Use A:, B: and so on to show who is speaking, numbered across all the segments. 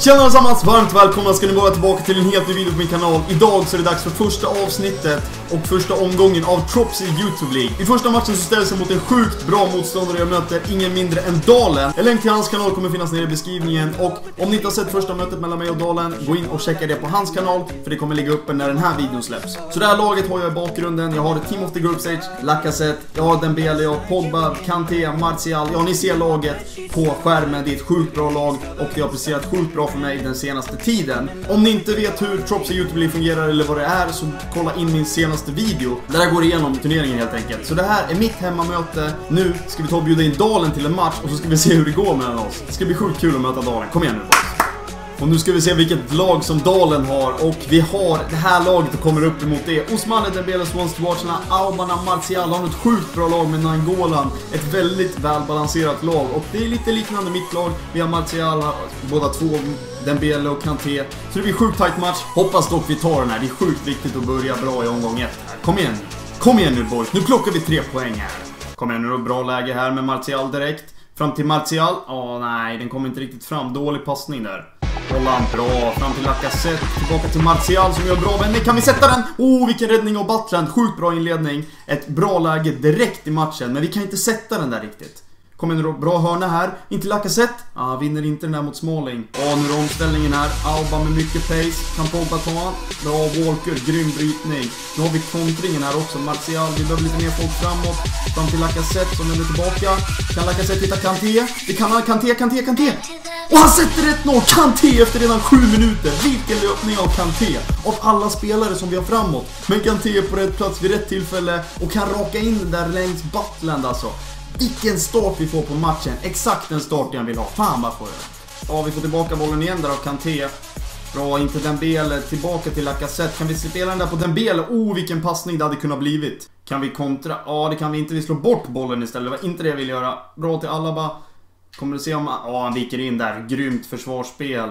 A: Tjena allesammans, varmt välkomna ska ni vara tillbaka till en helt ny video på min kanal. Idag så är det dags för första avsnittet och första omgången av Tropsy YouTube League. I första matchen så ställs jag mot en sjukt bra motståndare. Jag möter ingen mindre än Dalen. En länk till hans kanal kommer finnas nere i beskrivningen. Och om ni inte har sett första mötet mellan mig och Dalen, gå in och checka det på hans kanal, för det kommer ligga uppe när den här videon släpps. Så det här laget har jag i bakgrunden. Jag har ett Team of the Group Stage, Lacazette, jag har Dembele, jag har Pogba, Kanté, Martial. Ja, ni ser laget på skärmen. Det är ett sjukt bra lag och det har presterat sjukt bra för mig den senaste tiden. Om ni inte vet hur Tropsy YouTube League fungerar eller vad det är, så kolla in min senaste video där jag går igenom turneringen helt enkelt. Så det här är mitt hemmamöte. Nu ska vi ta och bjuda in Dalen till en match och så ska vi se hur det går mellan oss. Det ska bli sjukt kul att möta Dalen. Kom igen nu boys. Och nu ska vi se vilket lag som Dalen har. Och vi har det här laget och kommer upp emot det. Ousmane Dembele, Swans to Watchna, Aubana, Martial har ett sjukt bra lag med Nangolan. Ett väldigt välbalanserat lag. Och det är lite liknande mitt lag. Vi har Martial, båda två, Dembele och Kanté. Så det blir sjukt tight match. Hoppas dock vi tar den här. Det är sjukt viktigt att börja bra i omgång 1 här. Kom igen. Kom igen nu boys. Nu plockar vi 3 poäng här. Kom igen nu då. Bra läge här med Martial direkt. Fram till Martial. Nej, den kommer inte riktigt fram. Dålig passning där. Holland, bra. Fram till Lacazette. Tillbaka till Martial som gör bra vändning. Kan vi sätta den? Vilken räddning av Butland. Sjukt bra inledning. Ett bra läge direkt i matchen. Men vi kan inte sätta den där riktigt. Kommer en bra hörna här. Inte Lacazette. Vinner inte den där mot Smalling. Nu är omställningen här. Alba med mycket pace. Kan Pogba ta han. Bra Walker. Grym brytning. Nu har vi kontringen här också. Martial. Vi behöver lite mer folk framåt. Fram till Lacazette som är tillbaka. Kan Lacazette hitta Kanté? Det kan han. Kanté. Och han sätter 1-0. Kanté efter redan 7 minuter. Vilken löpning av Kanté. Av alla spelare som vi har framåt. Men Kanté är på rätt plats vid rätt tillfälle. Och kan raka in den där längs Butland alltså. Vilken start vi får på matchen. Exakt den start jag vill ha. Fan vad får jag. Vi får tillbaka bollen igen där av Kanté. Bra, inte Dembele. Tillbaka till Lacazette. Kan vi spela den där på Dembele? Vilken passning det hade kunnat blivit. Kan vi kontra? Det kan vi inte. Vi slår bort bollen istället. Det var inte det jag vill göra. Bra till Alaba. Kommer du se om... han viker in där. Grymt försvarsspel.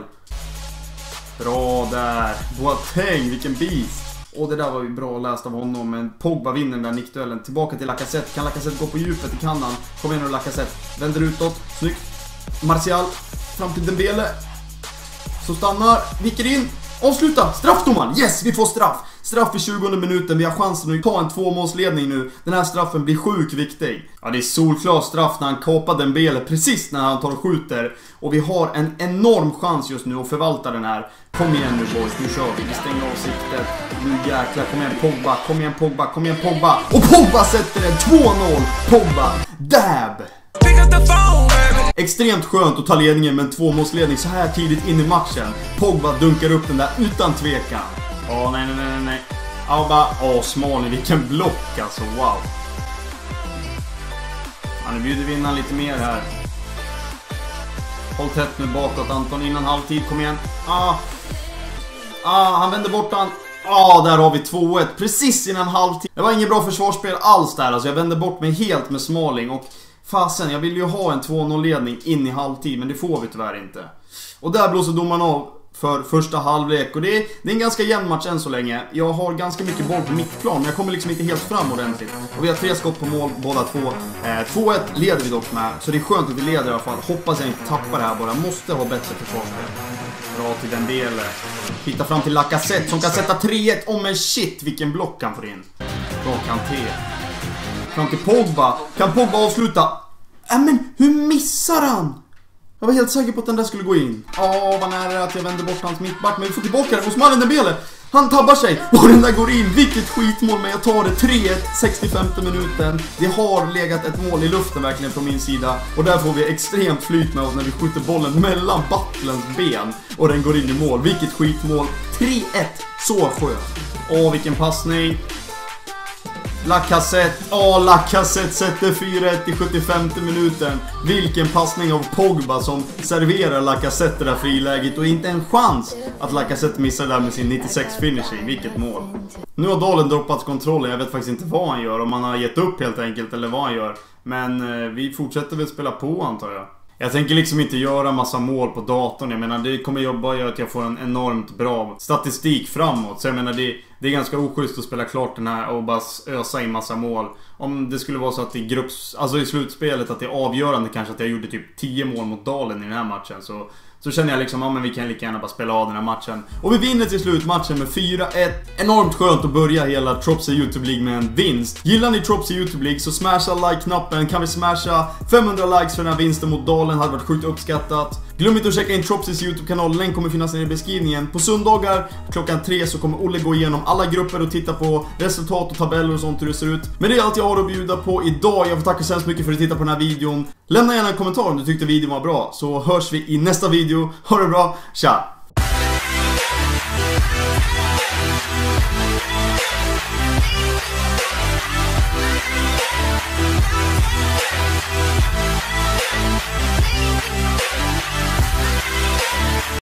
A: Bra där. Boateng, vilken beast. Det där var ju bra läst av honom. Men Pogba vinner den där nickduellen. Tillbaka till Lacazette. Kan Lacazette gå på djupet? Det kan han. Kom igen nu Lacazette. Vänder utåt. Snyggt. Martial. Fram till Dembele. Så stannar. Viker in. Avsluta. Straffdomaren. Yes, vi får straff. Straff i 20:e minuten. Vi har chansen att ta en 2-målsledning nu. Den här straffen blir sjukt viktig. Det är solklar straff när han kapar Dembele precis när han tar och skjuter. Och vi har en enorm chans just nu att förvalta den här. Kom igen nu boys, nu kör vi. Vi stänger av siktet. Nu jäklar, kom igen Pogba. Och Pogba sätter den 2-0. Pogba. Dab. Extremt skönt att ta ledningen med en 2-målsledning så här tidigt in i matchen. Pogba dunkar upp den där utan tvekan. Nej. Alba. Smalling, vilken block alltså, wow. Nu bjuder vi in lite mer här. Håll tätt nu bakåt Anton innan halvtid, kom igen. Han vänder bort han. Där har vi 2-1 precis innan halvtid. Det var ingen bra försvarsspel alls där, alltså jag vände bort mig helt med Smalling. Och fasen, jag vill ju ha en 2-0-ledning in i halvtid, men det får vi tyvärr inte. Och där blåser domaren av för första halvlek. Och det är en ganska jämn match än så länge. Jag har ganska mycket boll på mittplan, men jag kommer liksom inte helt fram ordentligt. Och vi har 3 skott på mål, båda två. 2-1 leder vi dock med. Så det är skönt att vi leder i alla fall. Hoppas jag inte tappar det här bara. Måste ha bättre försvarsspel. Bra till Dembele. Hitta fram till Lacazette som kan sätta 3-1. Men shit, vilken block han får in. Bra Kanté. Fram till Pogba. Kan Pogba avsluta? Men hur missar han? Jag var helt säker på att den där skulle gå in. Vad nära att jag vände bort hans mittback. Men vi får tillbaka den. Ousmane Dembele. Han tabbar sig. Och den där går in. Vilket skitmål. Men jag tar det 3-1. 65:e minuten. Det har legat ett mål i luften verkligen från min sida. Och där får vi extremt flyt med oss när vi skjuter bollen mellan Butlands ben. Och den går in i mål. Vilket skitmål. 3-1. Så skönt. Vilken passning. Lacazette sätter 4-1 i 75:e minuten. Vilken passning av Pogba som serverar Lacazette det där friläget. Och inte en chans att Lacazette missar där med sin 96 finishing. Vilket mål. Nu har Dalen droppat kontrollen. Jag vet faktiskt inte vad han gör. Om han har gett upp helt enkelt eller vad han gör. Men vi fortsätter väl spela på antar jag. Jag tänker liksom inte göra massa mål på datorn. Jag menar, det kommer bara göra att jag får en enormt bra statistik framåt. Så jag menar, det är ganska oschysst att spela klart den här och bara ösa in massa mål. Om det skulle vara så att i slutspelet att det är avgörande kanske att jag gjorde typ 10 mål mot Dalen i den här matchen, så så känner jag liksom, ja men vi kan lika gärna bara spela av den här matchen. Och vi vinner till slut matchen med 4-1. Enormt skönt att börja hela Tropsy YouTube League med en vinst. Gillar ni Tropsy YouTube League så smasha like-knappen. Kan vi smasha 500 likes för den här vinsten mot Dalen, hade varit sjukt uppskattat. Glöm inte att checka in Tropsys YouTube-kanal, länk kommer finnas nere i beskrivningen. På söndagar klockan 3 så kommer Olle gå igenom alla grupper och titta på resultat och tabeller och sånt hur det ser ut. Men det är allt jag har att bjuda på idag. Jag får tacka så hemskt mycket för att du tittar på den här videon. Lämna gärna en kommentar om du tyckte videon var bra, så hörs vi i nästa video. Ha det bra, tja!